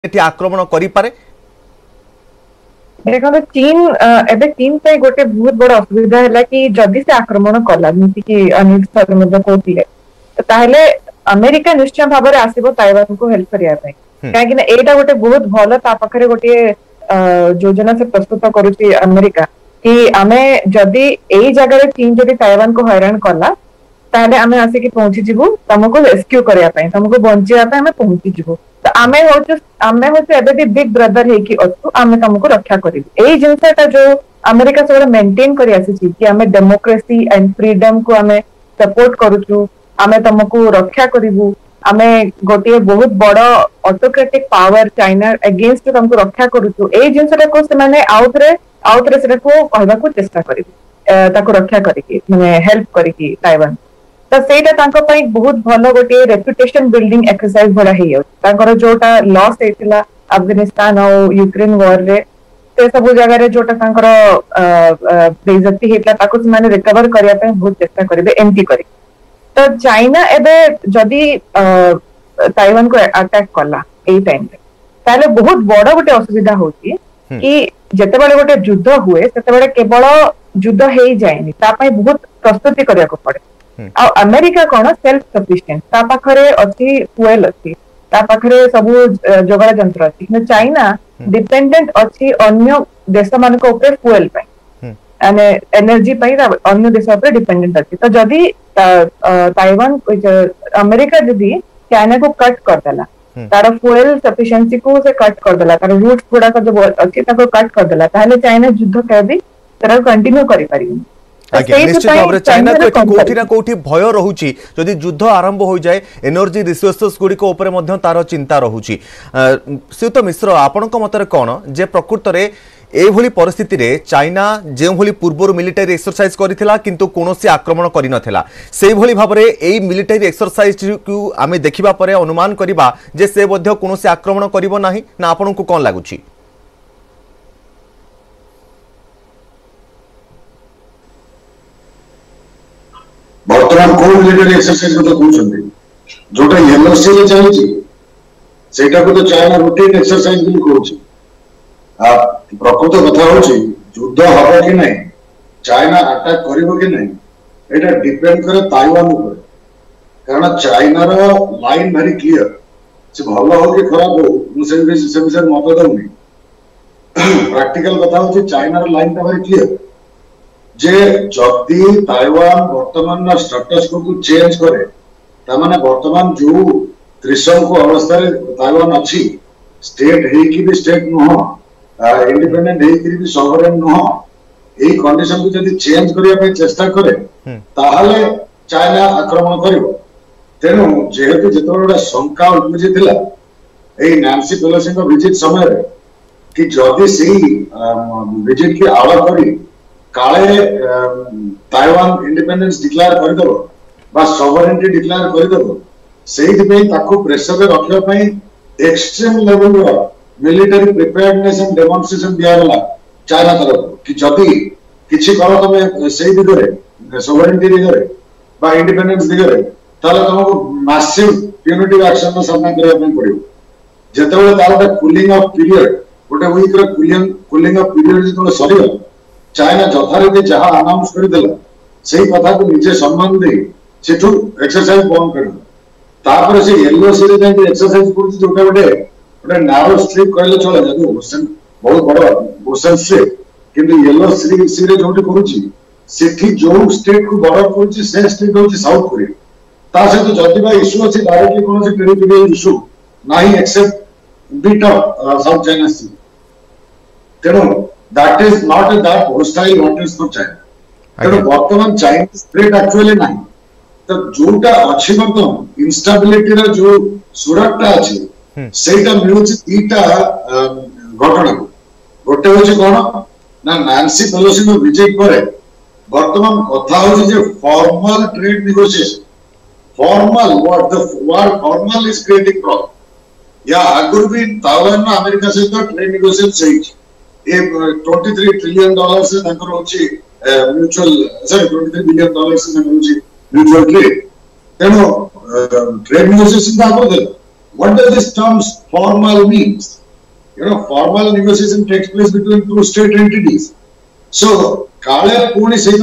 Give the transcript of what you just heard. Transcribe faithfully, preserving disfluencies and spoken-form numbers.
एठी आक्रमण करि पारे। देखो चीन एबे चीन पे गोटे बहुत बड़ असुविधा है कि जदि से आक्रमण कला जमी कि अनिल सर मतलब कहते तो ताहले अमेरिका निश्चय भाव में आसो ताइवान को हेल्प करने कहीं एटा गोटे बहुत भल ता पाखरे गोटे योजना से प्रस्तुत करुच्ची अमेरिका कि आमे जदि यही जगह चीन जदि ताइवान को हैरान कला ताहले आमे आसिक पहुंची जीवु तुमको रेस्क्यू करने तुमको बचाई आमे पहुंची जीवु तो आमे होचु आमे होचु एबे भी बिग ब्रदर है कि अछु आमे तुमको रक्षा करिबु एई जिंसटा जो अमेरिका सब मेंटेन करि आसी छी कि आमे डेमोक्रेसी एंड फ्रीडम को आमे सपोर्ट करूछु आमे तुमको रक्षा करिबु आमे गोटे बहुत बड़ ऑटोक्रेटिक पावर चाइना अगेंस्ट तुमको रक्षा करूछु एई जिंसटा को से माने आउथरे आउथरे से को कहबा को चेष्टा करिबु ताको रक्षा करिकि माने हेल्प करिकि ताइवान तो सेटा तांको पई बहुत भलो गोटे रेपुटेशन बिल्डिंग एक्सरसाइज भरा हे तांकर जोटा लॉस हेतिला अफगानिस्तान और यूक्रेन वॉर रे से सब जगह रे जोटा तांकर बेइज्जती हेतला ताको माने रिकवर करिया पे बहुत चेष्टा करिवे एमटी करी तो चाइना एबे जदी ताइवान को अटैक कला एई टाइम रे ताले बहुत बड़ गोटे असुविधा होची कि जते बेले गोटे युद्ध हुए सेते बेले केवल युद्ध हेई जायनी ता पई बहुत प्रस्तुति करिया को पड़े आ अमेरिका कोन सेल्फ सफिशिएंट ता पाखरे अछि फ्यूएल अछि ता पाखरे सबु जोगाड़ यंत्र अछि कि चाइना डिपेंडेंट अछि अन्य देश मान को ऊपर फ्यूएल पे अने एनर्जी पे अन्य देश ऊपर डिपेंडेंट अछि तो जदी ताइवान अमेरिका जदी चाइना को कट कर देला तार फ्यूएल सफिशिएंसी को से कट कर देला तार रूट्स गुडा का जो अछि ताको कट कर देला ताले चाइना युद्ध के भी तरह कंटिन्यू करि पारिबो निश्चित भाव चाइना को कोठी ना कोठी भय रहुची जदि युद्ध आरंभ हो जाए एनर्जी रिसोर्सेस गुडी को ऊपर मध्य तार चिंता रहुची। श्रीयुत मिश्र आपनक मतरे कोन जे प्रकृत रे ए भली परिस्थिति रे चाइना जे भली पूर्वर मिलिटरी एक्सरसाइज करिथिला किंतु कोनोसी आक्रमण करि नथिला सेही भली भाव रे एई मिलिटरी एक्सरसाइज को आमे देखिबा परे अनुमान करिबा जे से मध्य कोनोसी आक्रमण करिवो नाही ना आपनक कोन लागुची। बर्तमान को मिलिटरी एक्सरसाइज को कहउछन्ते जोटा येलो सी रे चलछि सेटा को तो चाइना रूटीन एक्सरसाइज भी कहउछि आ प्रकृत कथा होछि युद्ध हबो कि नहीं चाइना अटैक करिवो कि नहीं एटा डिपेंड करे ताइवान ऊपर कारण चाइना रो लाइन वेरी क्लियर से भलो हो कि खराब हो मुसे भी से विषय मत दउनी प्रैक्टिकल कथा होछि चाइना रो लाइन ता वेरी क्लियर जे जदि ताइवान वर्तमान स्टेटस को चेंज करे तामाने वर्तमान जो त्रिशंकु अवस्था रे ताइवान अछि स्टेट हे कि भी स्टेट नो इंडिपेंडेंट हे कि भी सॉवरेन नो एई कंडीशन को जदि चेंज करिया पे चेष्टा करे ताहाले चाइना आक्रमण करिवो तेनु जेहेतु जेतोडा शंका उपजे थिला एई नैन्सी पेलोसी को विजिट समय रे कि जदि सेही विजिट की आड़ करी काले ताइवान इंडिपेंडेंस डिक्लेयर कर दो बा सॉवरेनिटी डिक्लेयर कर दो सेही पे ताको प्रेशर रे रखिया पई एक्सट्रीम लेवल रो मिलिटरी प्रिपेयर्डनेस एंड डेमोन्स्ट्रेशन दिया गला चाइना तरफ कि जदी किछि करो तमे सेही दिगरे सॉवरेनिटी दिगरे बा इंडिपेंडेंस दिगरे ताले तुमको मैसिव प्यूनिटिव एक्शन में सामना करिया पई पड़ियो जेतेबेले तालटा कूलिंग ऑफ पीरियड गोटे वीक रे कूलिंग कूलिंग ऑफ पीरियड जेतेबेले सरियो चाइना यथारीति जहाँ अनाउंस कर देला सही कथा को निजे सम्मान दे सेठू एक्सरसाइज बंद कर तापर से येलो सी रे जे एक्सरसाइज करछि जोटा गोटे गोटे नारो स्ट्रिप कहले चले जदि ओशन बहुत बड़ ओशन स्ट्रिप किंतु येलो सी सी रे जोटी करूछि सेठी जो स्टेट को बॉर्डर करूछि से स्टेट होछि साउथ कोरिया ता से तो जदि बा इशू अछि डायरेक्टली कोनो से टेरिटोरियल इशू नाही except bit of South China Sea तेनो that is not a that hostile waters for China. तेरे वर्तमान Chinese threat actually नहीं तो जोटा अच्छी बर्तमान instability रा जो सुरक्षा अच्छी सेटा मिलुची तीटा घटना को गोटे होची कौन ना नैन्सी पेलोसी को विजिट करे वर्तमान कथा होची जे formal trade negotiation formal what the word formal is creating problem या अगर भी ताइवान में अमेरिका से तो ट्रेड नेगोशिएशन सही ए तेईस ट्रिलियन डॉलर से तंकर होची म्यूचुअल सॉरी तेईस बिलियन डॉलर से तंकर होची म्यूचुअल ट्रेड तेनो ट्रेड नेगोशिएशन ता को दे what does this term formal means? You know, formal negotiation takes place between two state entities. So, Kale Puni